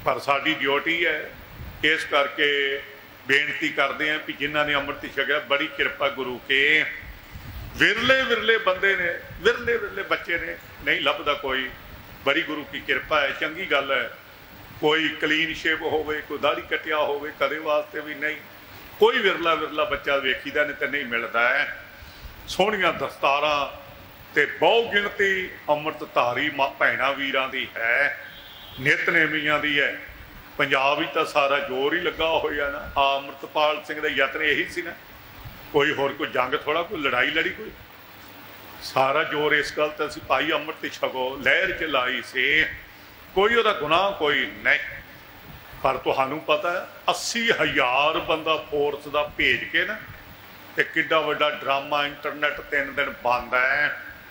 पर साडी ड्यूटी है, इस करके बेनती करते हैं कि जिन्होंने अमृत छकिया बड़ी कृपा गुरु के। विरले विरले बंदे ने, विरले विरले बच्चे ने, नहीं लभदा कोई। बड़ी गुरु की कृपा है, चंगी गल है। कोई क्लीन शेव होवे, कोई दाढ़ी कटिया होवे, कदे वास्ते भी नहीं। कोई विरला विरला बच्चा वेखीदा नहीं तो नहीं मिलता है। सोहणियां दस्तारां ते बहु गिणती अमृतधारी भैणां वीरां दी है, नितनेमियां दी है। पंजाब ही तो सारा जोर ही लगा होया ना। अमृतपाल सिंह दे यतन यही सी ना, कोई होर कोई जंग थोड़ा, कोई लड़ाई लड़ी, कोई सारा जोर इस गल ते भाई अमृत छको लहर च लाई से। कोई उहदा गुनाह कोई नहीं। पर तुहानू पता है 80,000 बंदा फोर्स का भेज के ना ते किड्डा वड्डा ड्रामा, इंटरनेट 3 दिन बंद है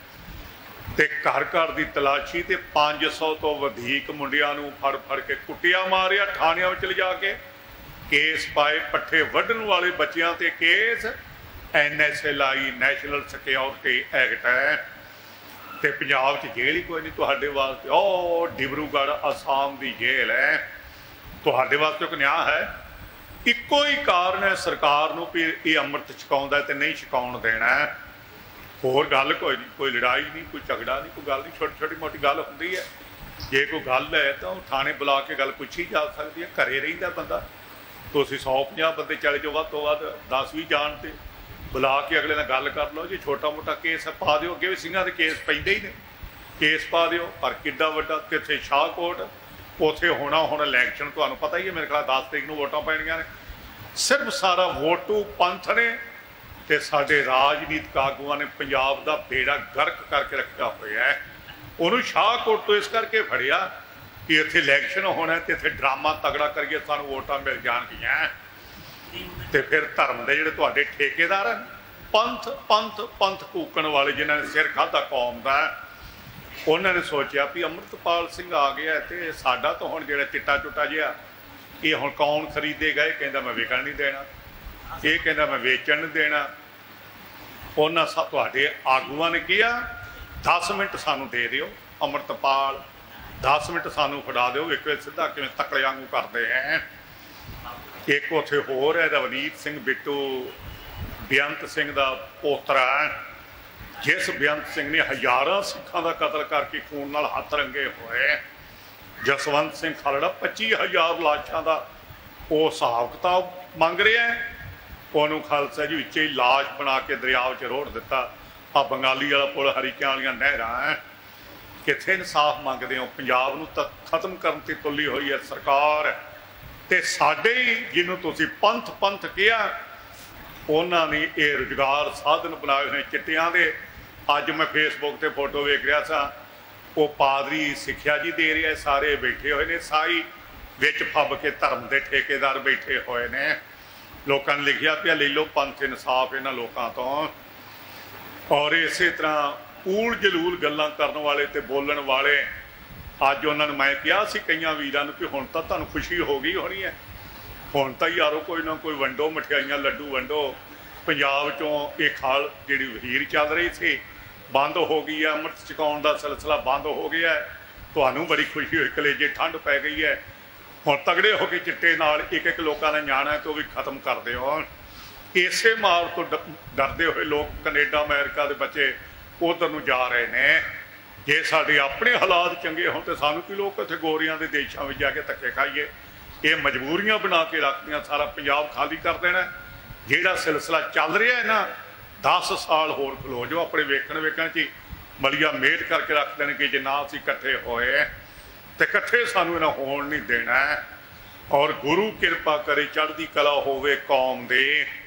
ते घर घर की तलाशी ते 500 तो वधिक मुंडियां नूं फड़ फड़ के कुटिया मारिया, थाणियां विच लिजा के केस पाए। पट्ठे वड्ढण वाले बच्चियां ते case, NSLI national security act है। तो पंजाब च जेल ही कोई नहीं तुहाडे वास्ते। ओ डिब्रूगढ़ आसाम की जेल है, तुहाडे वास्ते कोई न्याय है? इक्को ही कारण है सरकार नूं भी ये अमृत छकाउंदा ते नहीं छकाउण देना है। होर गल कोई नहीं, कोई लड़ाई नहीं, कोई झगड़ा नहीं, कोई गल नहीं। छोटी छोटी मोटी गल हुंदी है, जे कोई गल है तो थाने बुला के गल पुछी जा सकती है। घरे रहिंदा बंदा, तुसीं 150 बंदे चले जाओ, वध तो वध 10 भी जाण ते बुला के अगले नाल गल कर लो। जो छोटा मोटा केस है पा दिओ, अगे भी ਸਿੰਘਾਂ ਦੇ केस पैंदे ही ने, केस पा दिओ। पर किड्डा वड्डा कित्थे शाहकोट, उत्थे होना हुण इलैक्शन तुहानूं पता ही है, मेरे ख्याल 10 तरीक नूं वोटां पैणीਆਂ ने। सिर्फ सारा वोटू पंथ ने ते साडे राजनीतिक आगूआं ने पंजाब दा बेड़ा गर्क करके रखा होया है। उहनूं शाहकोट तो इस करके फड़िया कि इत्थे इलैक्शन होना ते इत्थे ड्रामा तगड़ा करिए, सानूं वोटां मिल जाणगीਆਂ। तो फिर धर्म के जोड़े तुहाडे ठेकेदार हैं, पंथ पंथ पंथ कूकण वाले, जिन्होंने सिर खाधा कौम का, उन्होंने सोचा भी अमृतपाल सिंह आ गया तो साडा तो हुण जिहड़ा चिट्टा चुट्टा जिहा ये हुण कौन खरीदेगा। ये कहंदा मैं विकण नहीं देना, ये कहंदा मैं वेचण नहीं देना। उन्होंने सब तुहाडे आगूआं ने कहा 10 मिनट सानूं दे दिओ अमृतपाल, 10 मिनट सानूं फड़ा दिओ। एक वे सीधा किवें तकड़े वांगू करते हैं। एक उत्थे होर है रवनीत सिंह बिट्टू, बेअंत सिंह का पोतरा है, जिस बेअंत सिंह ने हज़ारां सिखां का कतल करके खून नाल हत्थ रंगे हुए। जसवंत सिंह खालड़ा 25,000 लाशां का वो हिसाब किताब मंग रहा है। उन्होंने खालसा जी विच ही लाश बना के दरिया च रोड़ दिता। आ बंगाली वाला पुल, हरीकियां वालियां नहरां है, कित्थे इंसाफ मंगदे हो? पंजाब नूं तां खत्म करन ते तुली हुई है सरकार। ते साडे ही जिन्हों तुसीं पंथ पंथ किया, उन्होंने ये रुजगार साधन बनाए हुए चिट्टियां दे। अज मैं फेसबुक ते फोटो वेख रहा था, वो पादरी सिक्ख्या जी दे रहे, सारे बैठे हुए ने, साई विच फब के धर्म के ठेकेदार बैठे हुए ने। लोगों ने लिखिया पिया ले लो पंथ इंसाफ इन्हां लोगों तो। और इस तरह ऊल जलूल गल्लां करन वाले ते बोलण वाले अज उन्होंने मैं कहा सी कई वीरां नूं कि हुण तां तुहानूं खुशी हो गई होनी है, हुण तां यारो कोई ना कोई वंडो, मठियाइयां लड्डू वंडो। पंजाब चों ये खाल जिहड़ी वहीर चल रही थी बंद हो गई है, अमृत छकाउण दा सिलसिला बंद हो गया है। तुहानूं बड़ी खुशी हुई, कलेजे ठंड पै गई है। हुण तगड़े हो के चिट्टे नाल एक एक लोगों ने जाना तो भी खत्म कर दिओ। इसे मार तो डरदे हुए लोग कनेडा अमेरिका के बच्चे उधर नूं जा रहे हैं। जे साडे अपने हालात चंगे होण ते सानूं की लोग इत्थे गोरियां दे देशां विच जाके धक्के खाइए। ये मजबूरियां बना के रखदियां, सारा पंजाब खाली कर देना। जिहड़ा सिलसिला चल रहा है ना 10 साल होर खलो जो अपने वेखण वेखण च मलिया मेट करके रख देने कि जे ना असीं इकट्ठे होए तो इकट्ठे सानूं इन्हां होण नहीं देना। और गुरु किरपा करे चढ़दी कला होवे कौम दे।